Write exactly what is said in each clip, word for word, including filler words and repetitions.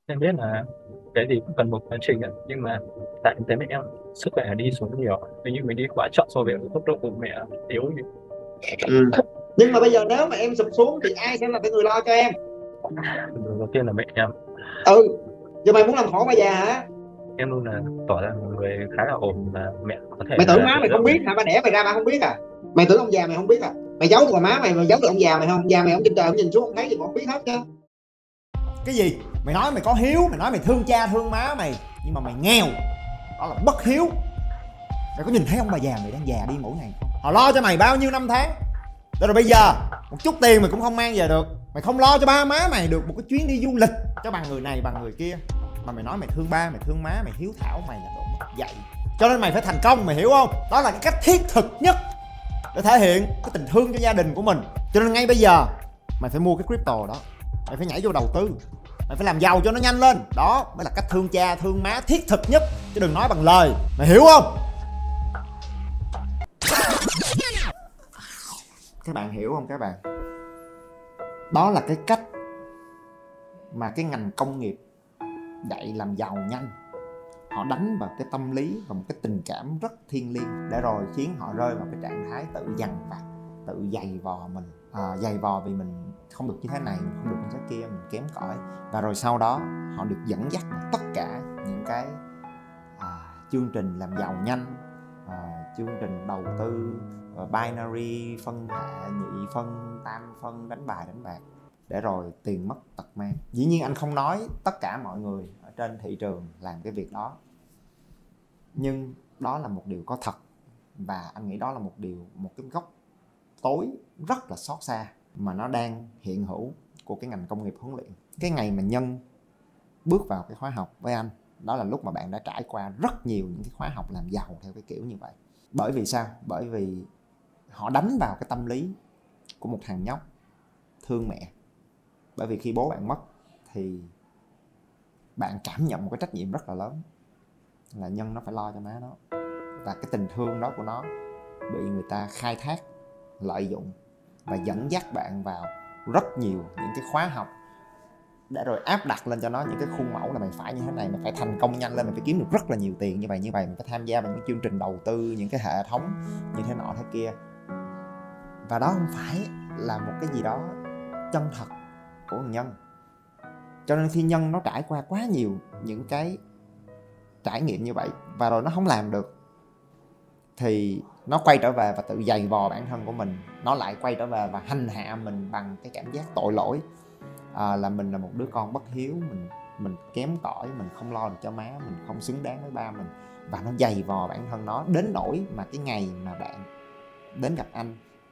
Em biết là cái gì cũng cần một quá trình ạ, nhưng mà tại em thấy mẹ em sức khỏe đi xuống nhiều, hình như mình đi quá chậm so với tốc độ của mẹ yếu như. Ừ. Nhưng mà bây giờ nếu mà em sụp xuống thì ai sẽ là cái người lo cho em? Đầu tiên là mẹ em. Ừ, giờ mày muốn làm khổ bà già hả? Em luôn là tỏ ra một người khá là ổn, và mẹ có thể Mày tưởng là má trợ mày giúp không biết mình. hả? Bà đẻ mày ra bà không biết à? Mày tưởng ông già mày không biết à? Mày giấu được bà má mày, mày giấu được ông già mày không? Ông già mày ông trên trời ông nhìn xuống ông thấy gì mà không biết hết chứ. Cái gì? Mày nói mày có hiếu, mày nói mày thương cha thương má mày, nhưng mà mày nghèo, đó là bất hiếu. Mày có nhìn thấy ông bà già mày đang già đi mỗi ngày không? Họ lo cho mày bao nhiêu năm tháng, rồi bây giờ một chút tiền mày cũng không mang về được. Mày không lo cho ba má mày được một cái chuyến đi du lịch cho bằng người này bằng người kia, mà mày nói mày thương ba mày thương má mày hiếu thảo, mày là đồ mất dạy. Cho nên mày phải thành công, mày hiểu không? Đó là cái cách thiết thực nhất để thể hiện cái tình thương cho gia đình của mình. Cho nên ngay bây giờ mày phải mua cái crypto đó, mày phải nhảy vô đầu tư, mày phải làm giàu cho nó nhanh lên. Đó mới là cách thương cha thương má thiết thực nhất, chứ đừng nói bằng lời. Mày hiểu không? Các bạn hiểu không các bạn? Đó là cái cách mà cái ngành công nghiệp dạy làm giàu nhanh, họ đánh vào cái tâm lý và một cái tình cảm rất thiêng liêng, để rồi khiến họ rơi vào cái trạng thái tự dằn vặt, tự giày vò mình, à, giày vò vì mình không được như thế này, mình không được như thế kia, mình kém cỏi. Và rồi sau đó họ được dẫn dắt vào tất cả những cái à, chương trình làm giàu nhanh, à, chương trình đầu tư, à, binary, phân hệ, nhị phân, tam phân, đánh bài đánh bạc, để rồi tiền mất tật mang. Dĩ nhiên anh không nói tất cả mọi người ở trên thị trường làm cái việc đó, nhưng đó là một điều có thật, và anh nghĩ đó là một điều, một cái góc tối rất là xót xa mà nó đang hiện hữu của cái ngành công nghiệp huấn luyện. Cái ngày mà Nhân bước vào cái khóa học với anh, đó là lúc mà bạn đã trải qua rất nhiều những cái khóa học làm giàu theo cái kiểu như vậy. Bởi vì sao? Bởi vì họ đánh vào cái tâm lý của một thằng nhóc thương mẹ. Bởi vì khi bố bạn mất thì bạn cảm nhận một cái trách nhiệm rất là lớn, là Nhân nó phải lo cho má nó, và cái tình thương đó của nó bị người ta khai thác, lợi dụng và dẫn dắt bạn vào rất nhiều những cái khóa học, để rồi áp đặt lên cho nó những cái khuôn mẫu là mày phải như thế này, mày phải thành công nhanh lên, mày phải kiếm được rất là nhiều tiền như vậy như vậy, mày phải tham gia vào những chương trình đầu tư, những cái hệ thống như thế nọ thế kia. Và đó không phải là một cái gì đó chân thật của Nhân. Cho nên khi Nhân nó trải qua quá nhiều những cái trải nghiệm như vậy và rồi nó không làm được, thì nó quay trở về và tự giày vò bản thân của mình. Nó lại quay trở về và hành hạ mình bằng cái cảm giác tội lỗi, à, là mình là một đứa con bất hiếu, mình mình kém cỏi, mình không lo được cho má, mình không xứng đáng với ba mình. Và nó giày vò bản thân nó đến nỗi mà cái ngày mà bạn đến gặp anh,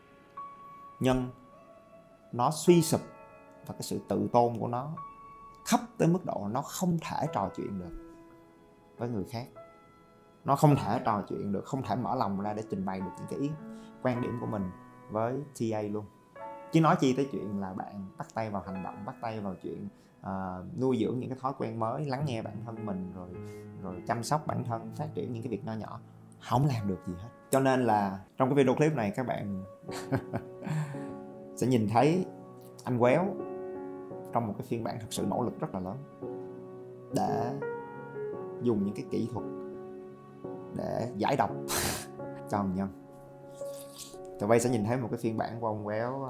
Nhân nó suy sụp, và cái sự tự tôn của nó thấp tới mức độ nó không thể trò chuyện được với người khác, nó không thể trò chuyện được, không thể mở lòng ra để trình bày được những cái ý quan điểm của mình với tê a luôn. Chứ nói chi tới chuyện là bạn bắt tay vào hành động, bắt tay vào chuyện uh, nuôi dưỡng những cái thói quen mới, lắng nghe bản thân mình, rồi rồi chăm sóc bản thân, phát triển những cái việc nho nhỏ, không làm được gì hết. Cho nên là trong cái video clip này các bạn sẽ nhìn thấy anh Quéo trong một cái phiên bản thật sự nỗ lực rất là lớn, để dùng những cái kỹ thuật để giải độc cho ông Nhân. Tụi bay sẽ nhìn thấy một cái phiên bản của ông Quéo uh,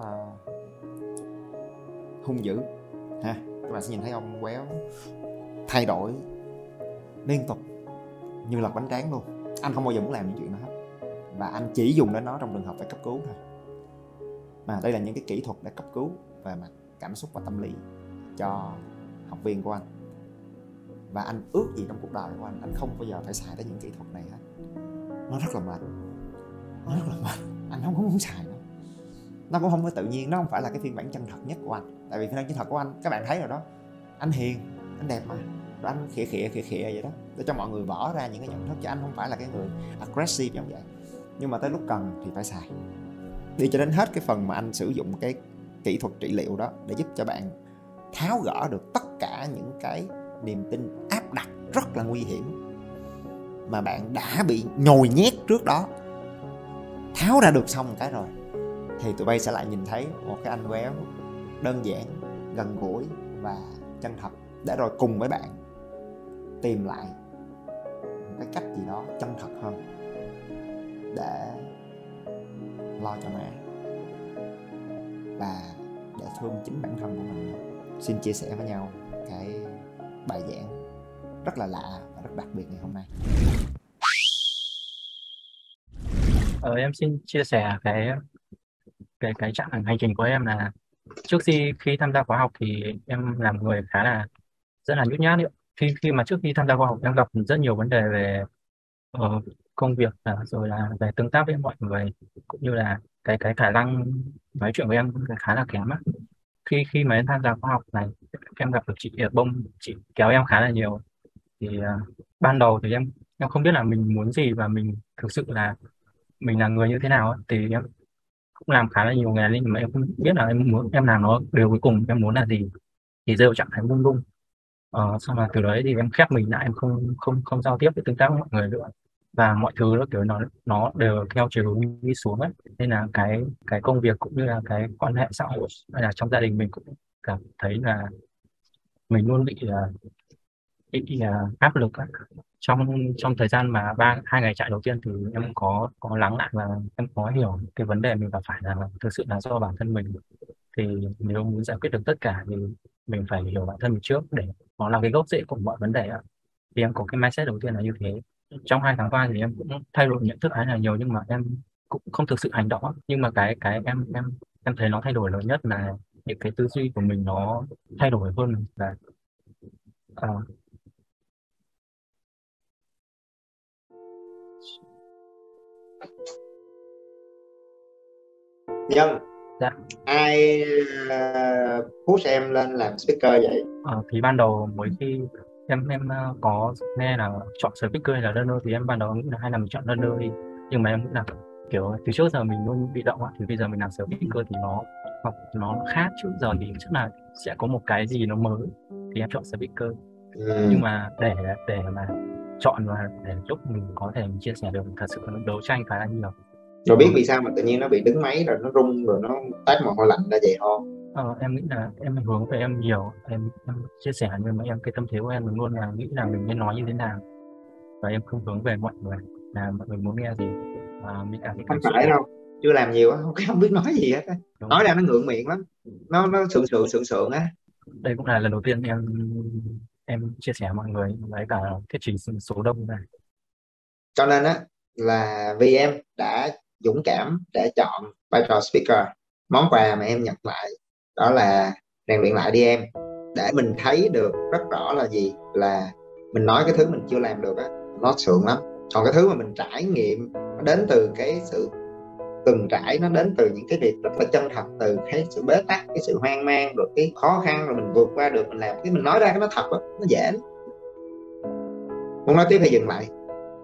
hung dữ ha. Các bạn sẽ nhìn thấy ông Quéo thay đổi liên tục như lật bánh tráng luôn. Anh không bao giờ muốn làm những chuyện đó hết, và anh chỉ dùng đến nó trong trường hợp phải cấp cứu thôi. Mà đây là những cái kỹ thuật để cấp cứu về mặt cảm xúc và tâm lý cho học viên của anh. Và anh ước gì trong cuộc đời của anh, anh không bao giờ phải xài tới những kỹ thuật này hết. Nó rất là mệt, nó rất là mệt, anh không có muốn xài nó. Nó cũng không có tự nhiên, nó không phải là cái phiên bản chân thật nhất của anh. Tại vì phiên bản chân thật của anh, các bạn thấy rồi đó, anh hiền, anh đẹp mà, rồi anh khịa khịa khịa khịa vậy đó, để cho mọi người vỡ ra những cái nhận thức. Chứ anh không phải là cái người aggressive giống vậy. Nhưng mà tới lúc cần thì phải xài. Đi cho đến hết cái phần mà anh sử dụng cái kỹ thuật trị liệu đó, để giúp cho bạn tháo gỡ được tất cả những cái niềm tin áp đặt rất là nguy hiểm mà bạn đã bị nhồi nhét trước đó. Tháo ra được xong cái rồi thì tụi bay sẽ lại nhìn thấy một cái anh Quéo đơn giản, gần gũi và chân thật. để rồi cùng với bạn tìm lại một cái cách gì đó chân thật hơn để lo cho mẹ và để thương chính bản thân của mình nữa. Xin chia sẻ với nhau cái bài giảng rất là lạ và rất đặc biệt ngày hôm nay. Ờ, em xin chia sẻ cái cái cái chặng hành trình của em là trước khi khi tham gia khóa học thì em là một người khá là rất là nhút nhát ấy. Khi khi mà trước khi tham gia khóa học em gặp rất nhiều vấn đề về ờ, công việc à, rồi là về tương tác với mọi người, cũng như là cái cái khả năng nói chuyện của em cũng khá là kém á. Khi khi mà em tham gia khóa học này, em gặp được chị ở Bông, chị kéo em khá là nhiều. Thì à, ban đầu thì em em không biết là mình muốn gì và mình thực sự là mình là người như thế nào á. Thì em cũng làm khá là nhiều nghề nhưng mà em không biết là em muốn em làm nó điều cuối cùng em muốn là gì, thì rơi vào trạng thái mông lung. Ờ, xong là từ đấy thì em khép mình lại, em không không không giao tiếp với tương tác với mọi người nữa, và mọi thứ nó kiểu nó nó đều theo chiều hướng đi xuống ấy. Nên là cái cái công việc cũng như là cái quan hệ xã hội hay là trong gia đình mình cũng cảm thấy là mình luôn bị uh, bị uh, áp lực á. trong trong thời gian mà ba hai ngày chạy đầu tiên thì em có có lắng lại và em có hiểu cái vấn đề mình gặp phải là thực sự là do bản thân mình. Thì nếu muốn giải quyết được tất cả thì mình phải hiểu bản thân mình trước, để nó là cái gốc rễ của mọi vấn đề ạ. Thì em có cái mindset đầu tiên là như thế. Trong hai tháng qua thì em cũng thay đổi nhận thức khá là nhiều nhưng mà em cũng không thực sự hành động á. Nhưng mà cái cái em em em thấy nó thay đổi lớn nhất là những cái tư duy của mình nó thay đổi hơn là ờ, Nhân, dạ. ai uh, push em lên làm speaker vậy? Ờ, thì ban đầu mỗi khi em em ờ, có nghe là chọn speaker hay là learner thì em ban đầu nghĩ là hay là mình chọn learner đi, nhưng mà em nghĩ là kiểu từ trước giờ mình luôn bị động á, thì bây giờ mình làm speaker thì nó học nó khác, trước giờ thì chắc là sẽ có một cái gì nó mới thì em chọn speaker. Ừ. Nhưng mà để để mà chọn và để lúc mình có thể mình chia sẻ được, thật sự nó đấu tranh khá là nhiều. Rồi biết vì sao mà tự nhiên nó bị đứng máy rồi nó rung rồi nó tát mồ hôi lạnh ra vậy không? Ờ, em nghĩ là em hướng về em nhiều, em, em chia sẻ, nhưng mà em cái tâm thế của em luôn là nghĩ là mình nên nói như thế nào, và em không hướng về mọi người là mọi người muốn nghe gì, à, mình cảm thấy Không cảm xúc phải của. đâu, chưa làm nhiều á, không, không biết nói gì hết á. Đúng. Nói ra nó ngượng miệng lắm, nó nó sượng sượng sượng sượng á. Đây cũng là lần đầu tiên em em chia sẻ mọi người với cả thuyết trình số đông này. Cho nên á là vì em đã dũng cảm để chọn vai trò speaker, món quà mà em nhận lại đó là rèn luyện lại đi em, để mình thấy được rất rõ là gì, là mình nói cái thứ mình chưa làm được á nó sượng lắm, còn cái thứ mà mình trải nghiệm nó đến từ cái sự từng trải, nó đến từ những cái việc rất là chân thật, từ cái sự bế tắc, cái sự hoang mang, rồi cái khó khăn, rồi mình vượt qua được, mình làm cái mình nói ra cái nó thật đó, nó dễ lắm. Muốn nói tiếp hay dừng lại?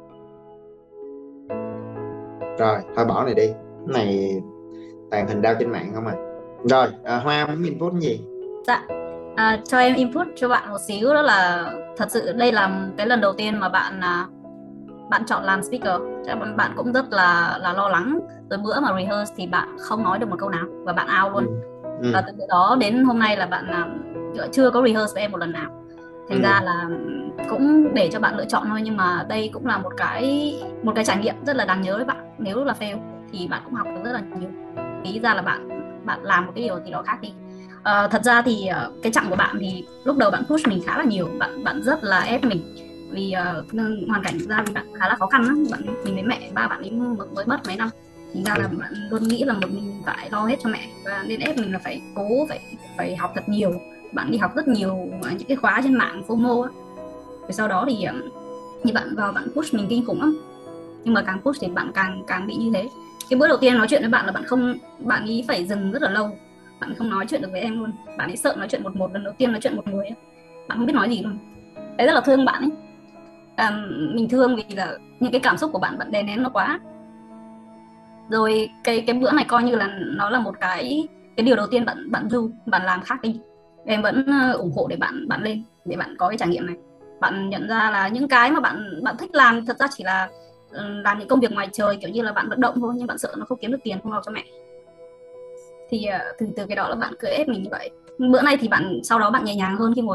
Rồi thôi bỏ này đi, cái này tàn hình đao trên mạng không à. Rồi à, Hoa muốn input cái gì? Dạ, à, cho em input cho bạn một xíu, đó là thật sự đây là cái lần đầu tiên mà bạn à, bạn chọn làm speaker. Chắc bạn cũng rất là là lo lắng. Tới bữa mà rehearse thì bạn không nói được một câu nào và bạn out luôn. Ừ. Ừ. Và từ đó đến hôm nay là bạn à, chưa có rehearse với em một lần nào. Thành Ừ. ra là cũng để cho bạn lựa chọn thôi, nhưng mà đây cũng là một cái một cái trải nghiệm rất là đáng nhớ với bạn. Nếu là fail thì bạn cũng học được rất là nhiều. Ý ra là bạn bạn làm một cái điều gì đó khác đi. Uh, thật ra thì uh, cái chặng của bạn thì lúc đầu bạn push mình khá là nhiều, bạn bạn rất là ép mình, vì uh, hoàn cảnh ra thì bạn khá là khó khăn lắm. Bạn mình với mẹ ba bạn ấy mới mất mấy năm, thì ra là bạn luôn nghĩ là một mình phải lo hết cho mẹ, và nên ép mình là phải cố phải phải học thật nhiều. Bạn đi học rất nhiều những cái khóa trên mạng FOMO á, rồi sau đó thì um, như bạn vào bạn push mình kinh khủng lắm, nhưng mà càng push thì bạn càng càng bị như thế. Cái bữa đầu tiên nói chuyện với bạn là bạn không bạn ý phải dừng rất là lâu, bạn không nói chuyện được với em luôn. Bạn ấy sợ nói chuyện một một lần đầu tiên nói chuyện một người ấy. Bạn không biết nói gì luôn. Đấy, rất là thương bạn ấy. À, mình thương vì là những cái cảm xúc của bạn bạn đè nén nó quá. Rồi cái cái bữa này coi như là nó là một cái cái điều đầu tiên bạn bạn do bạn làm khác đi. Em vẫn ủng hộ để bạn bạn lên, để bạn có cái trải nghiệm này. Bạn nhận ra là những cái mà bạn bạn thích làm thật ra chỉ là làm những công việc ngoài trời, kiểu như là bạn vận động thôi, nhưng bạn sợ nó không kiếm được tiền, không lo cho mẹ. Thì từ từ cái đó là bạn cứ ép mình như vậy. Bữa nay thì bạn sau đó bạn nhẹ nhàng hơn khi ngồi với em.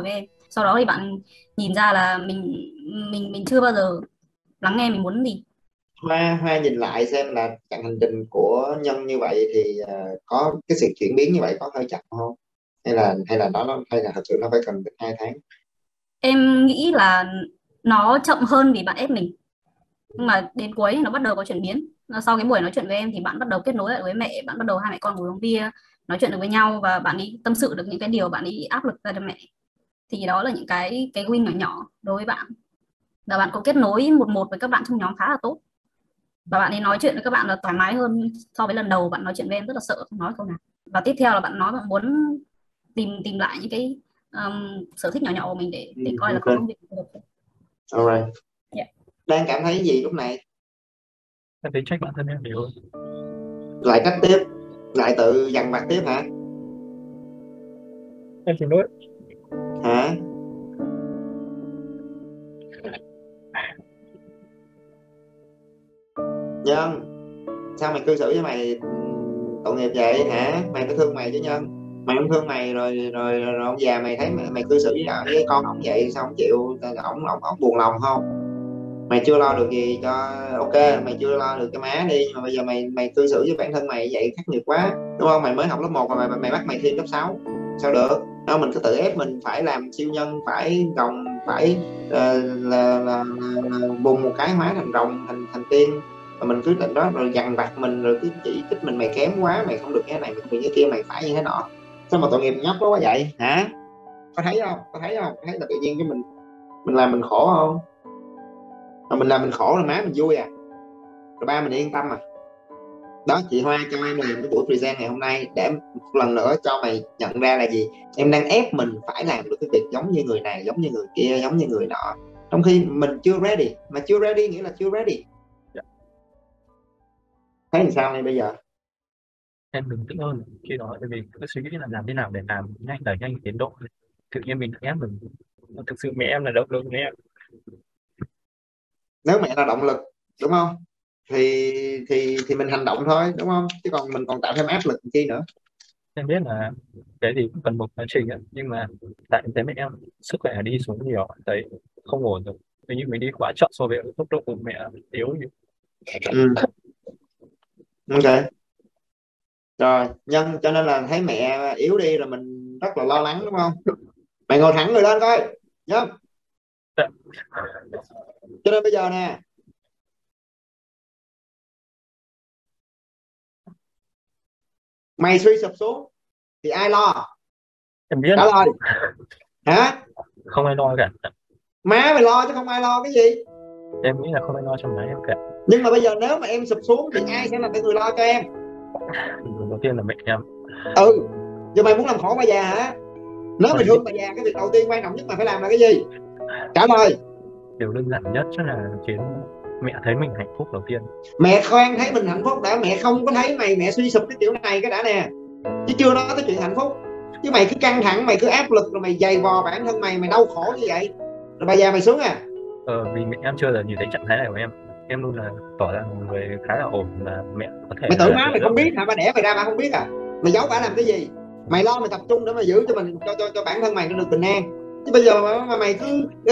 sau đó thì bạn nhìn ra là mình mình mình chưa bao giờ lắng nghe mình muốn gì. Hoa Hoa nhìn lại xem là chặng hành trình của Nhân như vậy thì uh, có cái sự chuyển biến như vậy có hơi chậm không, hay là hay là nó hay là thật sự nó phải cần đến hai tháng? Em nghĩ là nó chậm hơn vì bạn ép mình, nhưng mà đến cuối thì nó bắt đầu có chuyển biến. Sau cái buổi nói chuyện với em thì bạn bắt đầu kết nối lại với mẹ, bạn bắt đầu hai mẹ con ngồi uống bia nói chuyện được với nhau, và bạn ấy tâm sự được những cái điều bạn ấy áp lực ra cho mẹ. Thì đó là những cái cái win nhỏ nhỏ đối với bạn, và bạn có kết nối một một với các bạn trong nhóm khá là tốt, và bạn ấy nói chuyện với các bạn là thoải mái hơn so với lần đầu bạn nói chuyện với em rất là sợ không nói câu nào. Và tiếp theo là bạn nói bạn muốn tìm tìm lại những cái um, sở thích nhỏ nhỏ của mình để để coi là có Ok. công việc được. Alright. Yeah. Đang cảm thấy gì lúc này? Em thấy trách bản thân em nhiều hơn. Lại trách tiếp, lại tự dằn vặt tiếp hả? Em xin lỗi. Hả? Nhân, sao mày cư xử với mày tội nghiệp vậy hả? Mày phải thương mày chứ Nhân. Mày không thương mày rồi rồi, rồi, rồi ông già mày thấy mày, mày cư xử với, với con ổng vậy sao không chịu, ổng ổng ổng buồn lòng không? Mày chưa lo được gì cho ok, mày chưa lo được cho má đi, mà bây giờ mày mày cư xử với bản thân mày vậy khắc nghiệt quá, đúng không? Mày mới học lớp một mà mày mày bắt mày thi lớp sáu sao được? Đâu, mình cứ tự ép mình phải làm siêu nhân, phải rồng, phải uh, là, là, là, là bùng một cái hóa thành rồng, thành thành tiên, mà mình cứ định đó rồi dằn vặt mình, rồi cứ chỉ trích mình, mày kém quá, mày không được cái này, mày không được cái kia, mày phải như thế nọ. Sao mà tội nghiệp nhóc đó quá vậy hả? Có thấy không? Có thấy không? Thấy là tự nhiên cái mình mình làm mình khổ không? Mà mình làm mình khổ là má mình vui à, rồi ba mình yên tâm à. Đó, chị Hoa cho em làm cái buổi present ngày hôm nay để một lần nữa cho mày nhận ra là gì, em đang ép mình phải làm được cái việc giống như người này, giống như người kia, giống như người nọ, trong khi mình chưa ready. Mà chưa ready nghĩa là chưa ready. Thấy làm sao này bây giờ? Em bình tĩnh hơn khi đó, tại vì cứ suy nghĩ là làm thế nào để làm nhanh, đẩy nhanh tiến độ. Tự nhiên mình ép mình. Thực sự mẹ em là động lực với em. Nếu mẹ là động lực đúng không, thì thì thì mình hành động thôi đúng không, chứ còn mình còn tạo thêm áp lực chi nữa. Em biết là cái gì cũng cần một quá trình ạ, nhưng mà tại em thấy mẹ em sức khỏe đi xuống nhiều, thấy không ổn rồi. Tự nhiên mình đi quá chậm so với tốc độ của mẹ yếu như. Ừ. Ok. Rồi Nhân, cho nên là thấy mẹ yếu đi rồi mình rất là lo lắng đúng không? Mày ngồi thẳng người lên coi Nhân. Dạ. Cho nên bây giờ nè, mày suy sụp xuống thì ai lo? Em biết Trả lời hả? không ai lo cả. Má mày lo chứ không ai lo cái gì. Em nghĩ là không ai lo cho má em cả. Nhưng mà bây giờ nếu mà em sụp xuống thì ai sẽ là cái người lo cho em? Người đầu tiên là mẹ em. Ừ, giờ mày muốn làm khổ bà già hả? Nếu mày thương bà già, cái việc đầu tiên quan trọng nhất mày phải làm là cái gì? Trả lời. Điều đơn giản nhất chắc là khiến mẹ thấy mình hạnh phúc đầu tiên. Mẹ khoan thấy mình hạnh phúc đã, mẹ không có thấy mày mẹ suy sụp cái kiểu này cái đã nè, chứ chưa nói tới chuyện hạnh phúc. Chứ mày cứ căng thẳng, mày cứ áp lực, rồi mày dày vò bản thân mày, mày đau khổ như vậy, rồi bà già mày sướng à? Ờ, vì mẹ em chưa là nhìn thấy trạng thái này của em. Em luôn là tỏ ra một người khá là ổn, và mẹ có thể. Mày tưởng má mày không biết hả? Bà đẻ mày ra bà không biết à? Mày giấu bà làm cái gì? Mày lo mày tập trung để mà giữ cho mình, cho cho, cho bản thân mày nó được bình an. Chứ bây giờ mà, mà mày cứ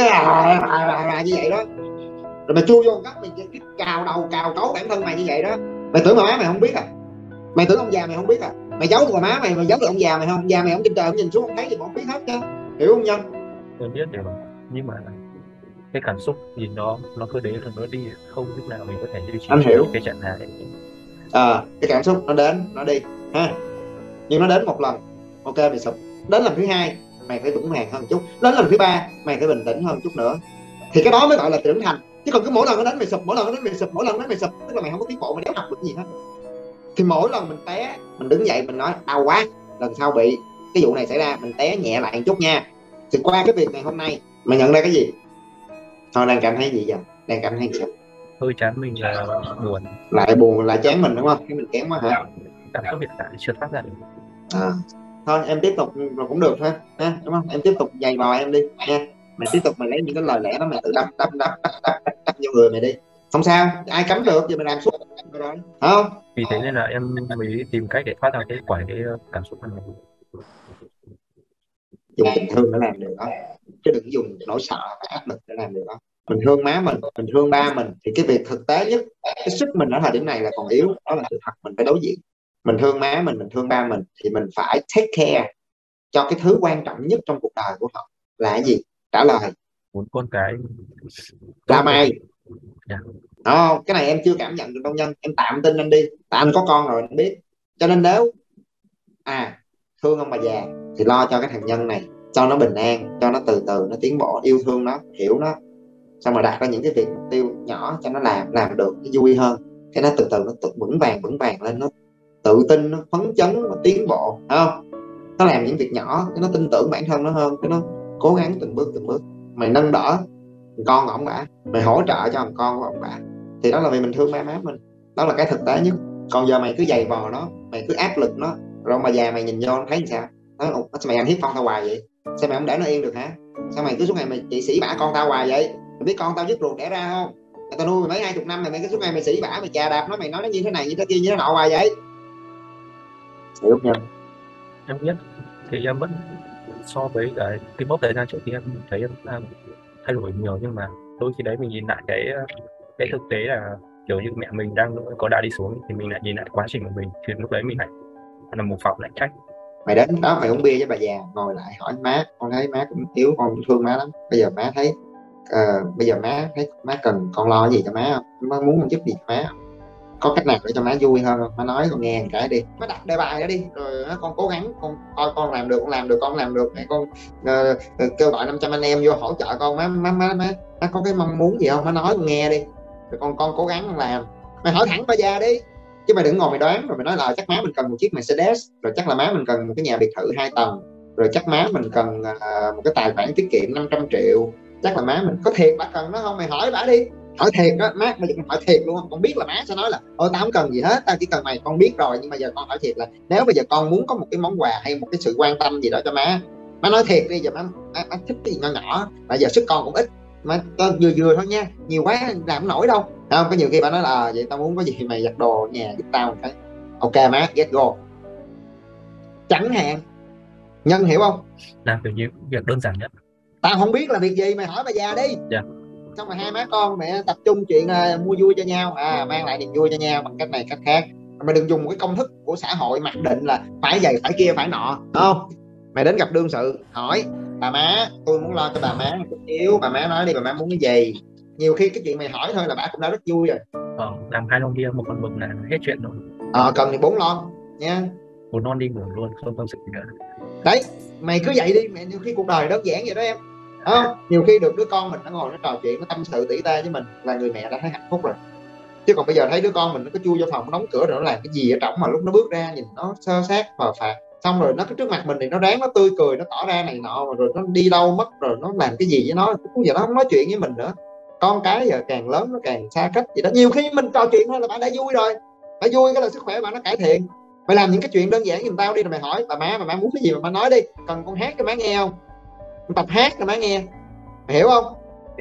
như vậy đó, rồi mày chui vô góc mày cứ cào đầu cào cấu bản thân mày như vậy đó, mày tưởng mà má mày không biết à? Mày tưởng ông già mày không biết à? Mày giấu được má mày, mày giấu được ông già mày không? Ông già mày không trên trời không nhìn xuống không thấy gì mà không biết hết chứ, hiểu không Nhân? Em biết điều, nhưng mà cái cảm xúc gì đó nó cứ đến rồi nó đi, không lúc nào mình có thể duy trì Anh hiểu. cái trạng thái. À, cái cảm xúc nó đến nó đi ha, nhưng nó đến một lần ok mày sụp, đến lần thứ hai mày phải vững vàng hơn một chút, đến lần thứ ba mày phải bình tĩnh hơn một chút nữa, thì cái đó mới gọi là trưởng thành. Chứ còn cứ mỗi lần nó đến mày sụp, mỗi lần nó đến mày sụp, mỗi lần nó đến mày sụp, tức là mày không có tiến bộ, mày đéo học được gì hết. Thì mỗi lần mình té, mình đứng dậy mình nói đau quá, lần sau bị cái vụ này xảy ra mình té nhẹ lại một chút nha. Thì qua cái việc này hôm nay mày nhận ra cái gì? Thôi đang cảm thấy gì vậy? Đang cảm thấy sao? Hơi chán mình là buồn. Lại buồn, lại chán mình đúng không? Cái mình kém quá hả? Cảm xúc hiện tại chưa thoát ra được. À, thôi em tiếp tục rồi cũng được thôi ha, đúng không? Em tiếp tục giày vò em đi nha. Mày tiếp tục mày lấy những cái lời lẽ đó mày tự đắp đắp đắp đắp đắp, đắp, đắp vô người mày đi, không sao, ai cấm được, giờ mày làm suốt rồi không? Vì thế nên là em mới tìm cách để thoát ra cái quả cái cảm xúc này. Dùng tình thương để làm được đó. chứ đừng dùng nỗi sợ và áp lực để làm điều đó. Mình thương má mình, mình thương ba mình, thì cái việc thực tế nhất, cái sức mình ở thời điểm này là còn yếu, đó là sự thật mình phải đối diện. Mình thương má mình, mình thương ba mình, thì mình phải take care cho cái thứ quan trọng nhất trong cuộc đời của họ là cái gì? Trả lời Muốn con cái là tốt mày. yeah. Đó, cái này em chưa cảm nhận được đâu Nhân, em tạm tin anh đi, tại anh có con rồi anh biết. Cho nên nếu à thương ông bà già thì lo cho cái thằng Nhân này, cho nó bình an, cho nó từ từ nó tiến bộ, yêu thương nó, hiểu nó, xong rồi đặt ra những cái việc mục tiêu nhỏ cho nó làm làm được, nó vui hơn, cái nó từ từ nó tự vững vàng vững vàng lên, nó tự tin, nó phấn chấn, nó tiến bộ, phải không? Nó làm những việc nhỏ, nó tin tưởng bản thân nó hơn, cái nó cố gắng từng bước từng bước. Mày nâng đỡ con của ông bà, mày hỗ trợ cho thằng con của ông bà, thì đó là vì mình thương ba má mình, đó là cái thực tế nhất. Còn giờ mày cứ giày vò nó, mày cứ áp lực nó, rồi ông bà già mày nhìn vô nó thấy sao? Nó sao mày ăn hiếp con tao hoài vậy? Sao mày không để nó yên được hả? Sao mày cứ suốt ngày mày chỉ xỉ bả con tao hoài vậy? Mày biết con tao dứt ruột đẻ ra không? Mày tao nuôi mày mấy hai chục năm mày, mày cứ suốt ngày mày xỉ bả, mày chà đạp nó, mày nói nó như thế này như thế kia như thế nọ hoài vậy? Hiểu không? Em biết thì em vẫn so với cái cái mốc thời gian trước thì em thấy em đã thay đổi nhiều, nhưng mà đôi khi đấy mình nhìn lại cái cái thực tế là kiểu như mẹ mình đang có đà đi xuống thì mình lại nhìn lại quá trình của mình, thì lúc đấy mình lại là một phòng lại trách. Mày đến đó mày uống bia với bà già, ngồi lại hỏi má, con thấy má cũng yếu, con cũng thương má lắm, bây giờ má thấy uh, bây giờ má thấy má cần con lo gì cho má không, má muốn con giúp gì cho má không, có cách nào để cho má vui hơn không, má nói con nghe một cái đi, má đặt đề bài đó đi, rồi con cố gắng, con coi con làm được, con làm được, con làm được, mẹ con uh, uh, kêu gọi năm trăm anh em vô hỗ trợ con, má má má má má có cái mong muốn gì không, má nói con nghe đi, rồi con con cố gắng con làm. Mày hỏi thẳng bà già đi, chứ mày đừng ngồi mày đoán rồi mày nói là chắc má mình cần một chiếc Mercedes, rồi chắc là má mình cần một cái nhà biệt thự hai tầng, rồi chắc má mình cần uh, một cái tài khoản tiết kiệm năm trăm triệu, chắc là má mình có thiệt bà cần nó không? Mày hỏi bà đi, hỏi thiệt đó má, bây giờ con hỏi thiệt luôn không? Con biết là má sẽ nói là ôi tao không cần gì hết, tao chỉ cần mày, con biết rồi, nhưng mà giờ con hỏi thiệt là nếu bây giờ con muốn có một cái món quà hay một cái sự quan tâm gì đó cho má, má nói thiệt đi, giờ má, má, má thích cái gì nhỏ nhỏ, mà giờ sức con cũng ít, mà vừa vừa thôi nha, nhiều quá làm không nổi đâu, không? Có nhiều khi bà nói là à, vậy tao muốn có gì mày giặt đồ nhà giúp tao một cái, ok má, get go, chẳng hạn. Nhân hiểu không? Làm kiểu như việc đơn giản nhất. Tao không biết là việc gì, mày hỏi bà già đi. Yeah. Xong rồi hai má con mẹ tập trung chuyện uh, mua vui cho nhau, à mang lại niềm vui cho nhau bằng cách này cách khác. Mày đừng dùng một cái công thức của xã hội mặc định là phải vậy phải kia phải nọ, không? Mày đến gặp đương sự hỏi bà má, tôi muốn lo cho bà má chút xíu, bà má nói đi, bà má muốn cái gì. Nhiều khi cái chuyện mày hỏi thôi là bà cũng đã rất vui rồi. Ờ, làm hai lon bia một con mực là hết chuyện rồi. Ờ, cần thì bốn lon nha, một lon đi ngủ luôn, không tâm sự gì nữa. Đấy, mày cứ vậy đi, mẹ nhiều khi cuộc đời đơn giản vậy đó em. Không? Nhiều khi được đứa con mình nó ngồi nó trò chuyện, nó tâm sự tỉ tê với mình là người mẹ đã thấy hạnh phúc rồi. Chứ còn bây giờ thấy đứa con mình nó cứ chui vô phòng, nó đóng cửa rồi nó làm cái gì ở trong, mà lúc nó bước ra nhìn nó sơ sát phờ phạt, xong rồi nó cứ trước mặt mình thì nó ráng, nó tươi cười, nó tỏ ra này nọ, rồi nó đi đâu mất, rồi nó làm cái gì với nó, giờ nó không nói chuyện với mình nữa. Con cái giờ càng lớn nó càng xa cách gì đó. Nhiều khi mình trò chuyện thôi là bạn đã vui rồi, phải vui cái là sức khỏe bạn nó cải thiện. Mày làm những cái chuyện đơn giản giùm tao đi, rồi mày hỏi bà má, bà má muốn cái gì mà má nói đi, cần con hát cho má nghe không, tập hát cho má nghe, mày hiểu không?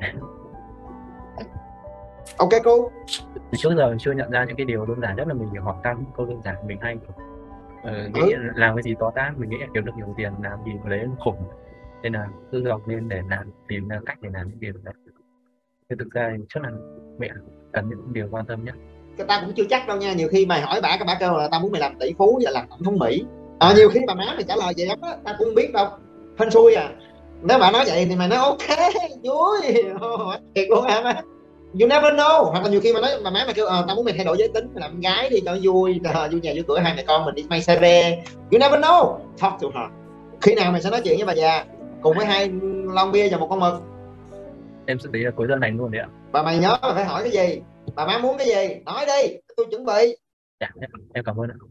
Ok cô. Trước giờ chưa nhận ra những cái điều đơn giản nhất là mình phải hỏi thăm câu đơn giản. Mình hay uh, nghĩ ừ. làm cái gì to tát, mình nghĩ là kiếm được nhiều tiền làm gì mà lấy khủng, nên là cứ dọc lên để làm, tìm ra cách để làm những điều đấy. Nhưng thực ra chắc là mẹ cần những điều quan tâm nhất. Cái ta cũng chưa chắc đâu nha, nhiều khi mày hỏi bà, các bà kêu là tao muốn mày làm tỷ phú và làm tổng thống Mỹ, à, nhiều khi bà má mày trả lời vậy đó, ta cũng không biết đâu, hên xui à. Nếu bà nói vậy thì mày nói ok vui thiệt luôn hả má, you never know. Hoặc là nhiều khi mà nói bà má mày kêu à, tao muốn mày thay đổi giới tính, mày làm gái đi cho vui, à, vui nhà vui cửa, hai mẹ con mình đi may xe re, you never know, talk to her. Khi nào mày sẽ nói chuyện với bà già cùng với hai lon bia và một con mực? Em sẽ tí là cuối tuần này luôn đấy ạ. Bà mày nhớ là phải hỏi cái gì, bà má muốn cái gì, nói đi, tôi chuẩn bị. Dạ, em cảm ơn ạ.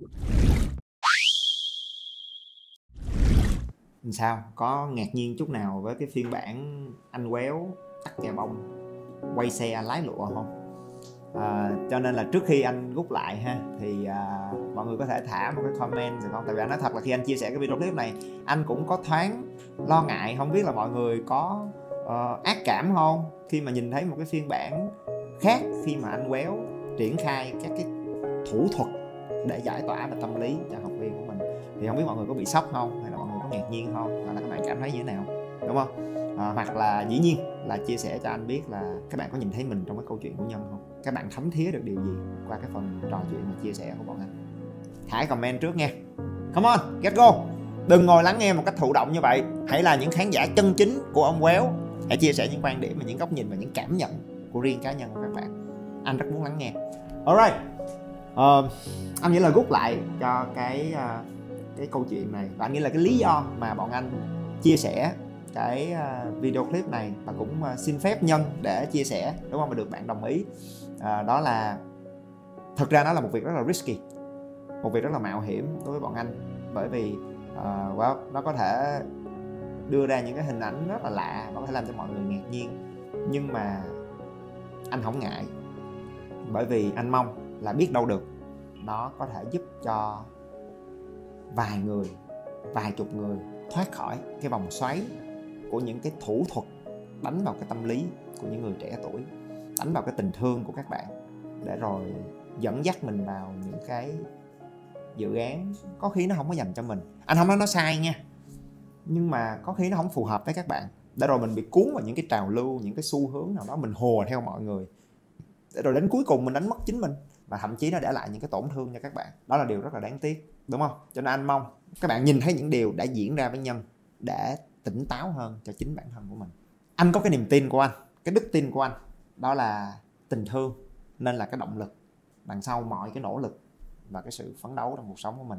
Sao? Có ngạc nhiên chút nào với cái phiên bản anh quéo tắt kè bông quay xe lái lụa không? À, cho nên là trước khi anh rút lại ha, thì à, mọi người có thể thả một cái comment được không? Tại vì anh nói thật là khi anh chia sẻ cái video clip này, anh cũng có thoáng lo ngại, không biết là mọi người có uh, ác cảm không khi mà nhìn thấy một cái phiên bản khác, khi mà anh quéo triển khai các cái thủ thuật để giải tỏa về tâm lý cho học viên của mình. Thì không biết mọi người có bị sốc không, hay là mọi người có ngạc nhiên không, hay là các bạn cảm thấy như thế nào, đúng không? à, hoặc là dĩ nhiên là chia sẻ cho anh biết là các bạn có nhìn thấy mình trong cái câu chuyện của Nhân không, các bạn thấm thía được điều gì qua cái phần trò chuyện và chia sẻ của bọn anh. Hãy comment trước nha. Come on, get go. Đừng ngồi lắng nghe một cách thụ động như vậy. Hãy là những khán giả chân chính của ông Quéo. Hãy chia sẻ những quan điểm và những góc nhìn và những cảm nhận của riêng cá nhân của các bạn. Anh rất muốn lắng nghe. Alright, uh, anh nghĩ là rút lại cho cái uh, cái câu chuyện này, và anh nghĩ là cái lý do mà bọn anh chia sẻ cái uh, video clip này và cũng uh, xin phép Nhân để chia sẻ, đúng không, mà được bạn đồng ý. Uh, đó là thực ra nó là một việc rất là risky, một việc rất là mạo hiểm đối với bọn anh, bởi vì uh, well, nó có thể đưa ra những cái hình ảnh rất là lạ và có thể làm cho mọi người ngạc nhiên. Nhưng mà anh không ngại, bởi vì anh mong là biết đâu được nó có thể giúp cho vài người, vài chục người thoát khỏi cái vòng xoáy của những cái thủ thuật đánh vào cái tâm lý của những người trẻ tuổi, đánh vào cái tình thương của các bạn, để rồi dẫn dắt mình vào những cái dự án có khi nó không có dành cho mình. Anh không nói nó sai nha, nhưng mà có khi nó không phù hợp với các bạn, để rồi mình bị cuốn vào những cái trào lưu, những cái xu hướng nào đó, mình hùa theo mọi người, để rồi đến cuối cùng mình đánh mất chính mình, và thậm chí nó để lại những cái tổn thương cho các bạn. Đó là điều rất là đáng tiếc, đúng không? Cho nên anh mong các bạn nhìn thấy những điều đã diễn ra với Nhân để tỉnh táo hơn cho chính bản thân của mình. Anh có cái niềm tin của anh, cái đức tin của anh, đó là tình thương nên là cái động lực đằng sau mọi cái nỗ lực và cái sự phấn đấu trong cuộc sống của mình.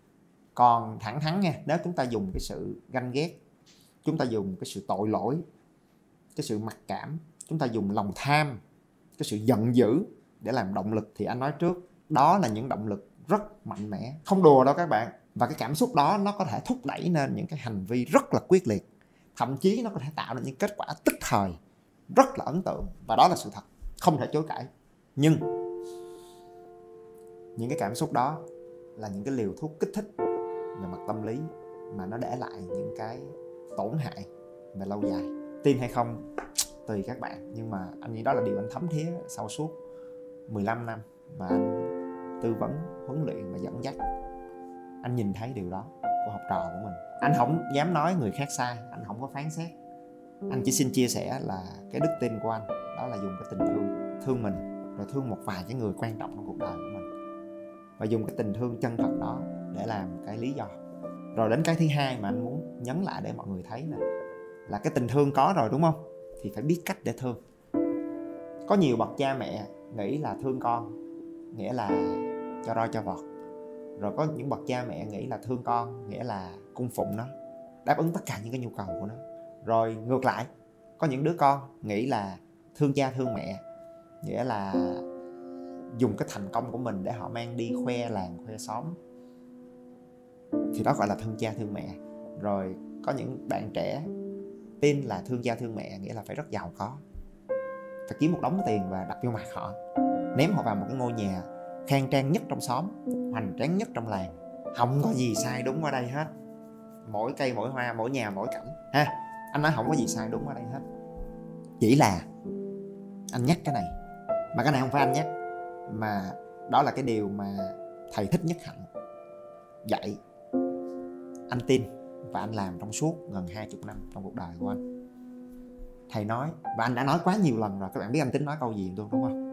Còn thẳng thắn nha, nếu chúng ta dùng cái sự ganh ghét, chúng ta dùng cái sự tội lỗi, cái sự mặc cảm, chúng ta dùng lòng tham, cái sự giận dữ để làm động lực, thì anh nói trước, đó là những động lực rất mạnh mẽ, không đùa đâu các bạn. Và cái cảm xúc đó nó có thể thúc đẩy nên những cái hành vi rất là quyết liệt, thậm chí nó có thể tạo ra những kết quả tức thời rất là ấn tượng, và đó là sự thật, không thể chối cãi. Nhưng những cái cảm xúc đó là những cái liều thuốc kích thích về mặt tâm lý mà nó để lại những cái tổn hại về lâu dài. Tin hay không tùy các bạn, nhưng mà anh nghĩ đó là điều anh thấm thía sau suốt mười lăm năm mà anh tư vấn, huấn luyện và dẫn dắt. Anh nhìn thấy điều đó của học trò của mình. Anh không dám nói người khác sai, anh không có phán xét. Anh chỉ xin chia sẻ là cái đức tin của anh, đó là dùng cái tình thương, thương mình, rồi thương một vài cái người quan trọng trong cuộc đời của mình, và dùng cái tình thương chân thật đó để làm cái lý do. Rồi đến cái thứ hai mà anh muốn nhấn lại để mọi người thấy nè, là cái tình thương có rồi, đúng không, thì phải biết cách để thương. Có nhiều bậc cha mẹ nghĩ là thương con nghĩa là cho roi cho vọt, rồi có những bậc cha mẹ nghĩ là thương con nghĩa là cung phụng nó, đáp ứng tất cả những cái nhu cầu của nó. Rồi ngược lại, có những đứa con nghĩ là thương cha thương mẹ nghĩa là dùng cái thành công của mình để họ mang đi khoe làng khoe xóm, thì đó gọi là thương cha thương mẹ. Rồi có những bạn trẻ tin là thương cha thương mẹ nghĩa là phải rất giàu có, phải kiếm một đống tiền và đặt vô mặt họ, ném họ vào một cái ngôi nhà khang trang nhất trong xóm, hoành tráng nhất trong làng, không có gì sai đúng ở đây hết, mỗi cây mỗi hoa, mỗi nhà mỗi cảnh ha. Anh nói không có gì sai đúng ở đây hết, chỉ là anh nhắc cái này, mà cái này không phải anh nhắc, mà đó là cái điều mà thầy Thích Nhất Hạnh dạy. Anh tin và anh làm trong suốt gần hai mươi năm trong cuộc đời của anh. Thầy nói, và anh đã nói quá nhiều lần rồi, các bạn biết anh tính nói câu gì tôi đúng không?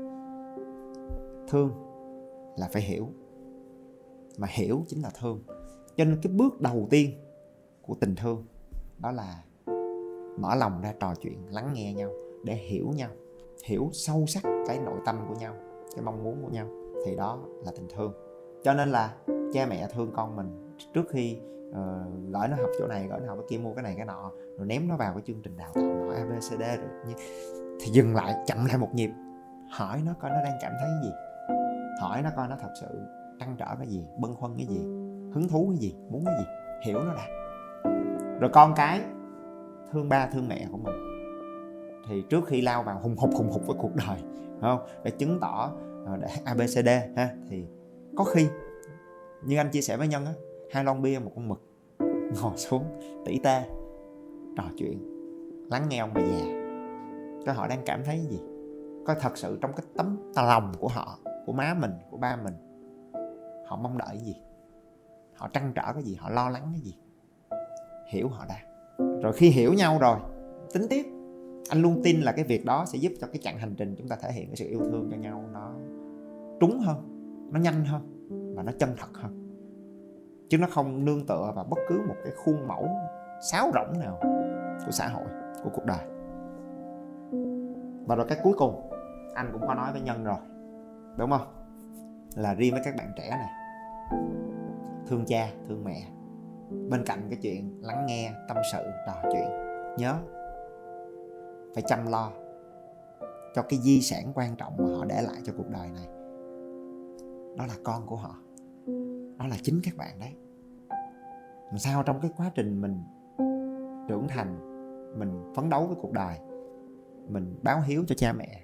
Thương là phải hiểu, mà hiểu chính là thương. Cho nên cái bước đầu tiên của tình thương đó là mở lòng ra trò chuyện, lắng nghe nhau để hiểu nhau, hiểu sâu sắc cái nội tâm của nhau, cái mong muốn của nhau, thì đó là tình thương. Cho nên là cha mẹ thương con mình trước khi uh, gửi nó học chỗ này, gửi nó học cái kia, mua cái này cái nọ, rồi ném nó vào cái chương trình đào tạo nọ a bê xê đê, rồi thì dừng lại, chậm lại một nhịp, hỏi nó coi nó đang cảm thấy cái gì, hỏi nó coi nó thật sự trăn trở cái gì, bâng khuâng cái gì, hứng thú cái gì, muốn cái gì, hiểu nó đã. Rồi con cái thương ba thương mẹ của mình, thì trước khi lao vào hùng hục hùng hục với cuộc đời, không, để chứng tỏ để a bê xê đê ha, thì có khi như anh chia sẻ với Nhân á, hai lon bia một con mực, ngồi xuống tỉ tê trò chuyện, lắng nghe ông bà già coi họ đang cảm thấy cái gì, coi thật sự trong cái tấm lòng của họ, của má mình, của ba mình, họ mong đợi cái gì, họ trăn trở cái gì, họ lo lắng cái gì, hiểu họ đã. Rồi khi hiểu nhau rồi tính tiếp. Anh luôn tin là cái việc đó sẽ giúp cho cái chặng hành trình chúng ta thể hiện cái sự yêu thương cho nhau nó trúng hơn, nó nhanh hơn và nó chân thật hơn, chứ nó không nương tựa vào bất cứ một cái khuôn mẫu sáo rỗng nào của xã hội, của cuộc đời. Và rồi cái cuối cùng anh cũng có nói với Nhân rồi, đúng không? Là riêng với các bạn trẻ này, thương cha, thương mẹ, bên cạnh cái chuyện lắng nghe, tâm sự, trò chuyện, nhớ phải chăm lo cho cái di sản quan trọng mà họ để lại cho cuộc đời này. Đó là con của họ, đó là chính các bạn đấy. Làm sao trong cái quá trình mình trưởng thành, mình phấn đấu với cuộc đời, mình báo hiếu cho cha mẹ,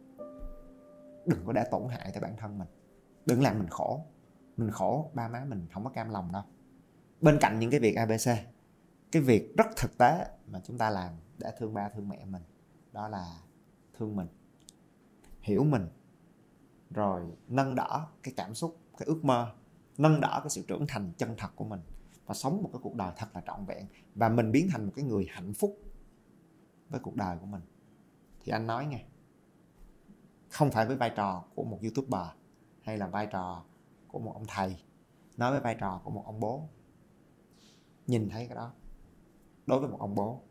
đừng có để tổn hại tới bản thân mình, đừng làm mình khổ. Mình khổ ba má mình không có cam lòng đâu. Bên cạnh những cái việc a bê xê, cái việc rất thực tế mà chúng ta làm để thương ba thương mẹ mình, đó là thương mình, hiểu mình, rồi nâng đỡ cái cảm xúc, cái ước mơ, nâng đỡ cái sự trưởng thành chân thật của mình, và sống một cái cuộc đời thật là trọn vẹn, và mình biến thành một cái người hạnh phúc với cuộc đời của mình. Thì anh nói nghe, không phải với vai trò của một YouTuber hay là vai trò của một ông thầy, nói với vai trò của một ông bố. Nhìn thấy cái đó đối với một ông bố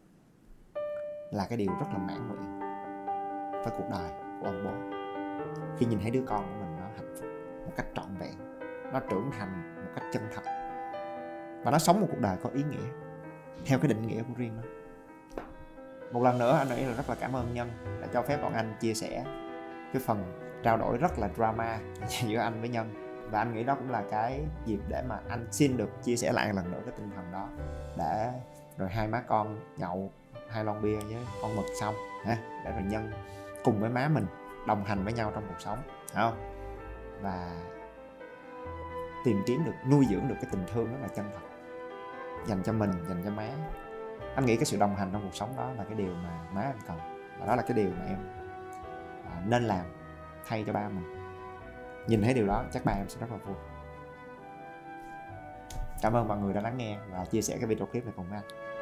là cái điều rất là mãn nguyện với cuộc đời của ông bố, khi nhìn thấy đứa con của mình nó hạnh phúc một cách trọn vẹn, nó trưởng thành một cách chân thật, và nó sống một cuộc đời có ý nghĩa theo cái định nghĩa của riêng nó. Một lần nữa anh nghĩ là rất là cảm ơn Nhân đã cho phép bọn anh chia sẻ cái phần trao đổi rất là drama giữa anh với Nhân. Và anh nghĩ đó cũng là cái dịp để mà anh xin được chia sẻ lại lần nữa cái tinh thần đó, để rồi hai má con nhậu hai lon bia với con mực xong ha, để rồi Nhân cùng với má mình đồng hành với nhau trong cuộc sống, phải không? Và tìm kiếm được, nuôi dưỡng được cái tình thương rất là chân thật dành cho mình, dành cho má. Anh nghĩ cái sự đồng hành trong cuộc sống đó là cái điều mà má em cần, và đó là cái điều mà em à, nên làm thay cho ba mình. Nhìn thấy điều đó chắc ba em sẽ rất là vui. Cảm ơn mọi người đã lắng nghe và chia sẻ cái video clip này cùng với anh.